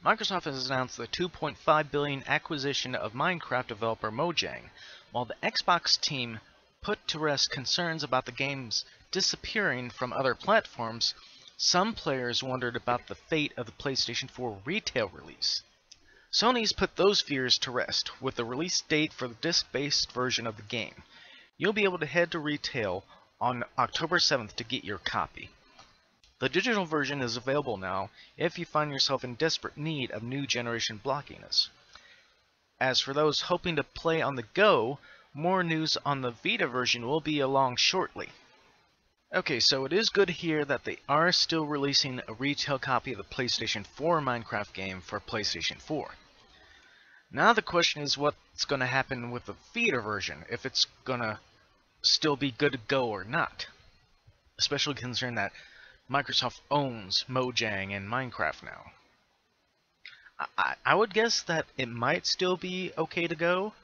Microsoft has announced the $2.5 billion acquisition of Minecraft developer Mojang, while the Xbox team put to rest concerns about the game's disappearing from other platforms. Some players wondered about the fate of the PlayStation 4 retail release. Sony's put those fears to rest with the release date for the disc-based version of the game. You'll be able to head to retail on October 7th to get your copy. The digital version is available now if you find yourself in desperate need of new generation blockiness. As for those hoping to play on the go, more news on the Vita version will be along shortly. Okay, so it is good to hear that they are still releasing a retail copy of the PlayStation 4 Minecraft game for PlayStation 4. Now the question is what's going to happen with the Vita version, if it's going to still be good to go or not. Especially considering that Microsoft owns Mojang and Minecraft now. I would guess that it might still be okay to go,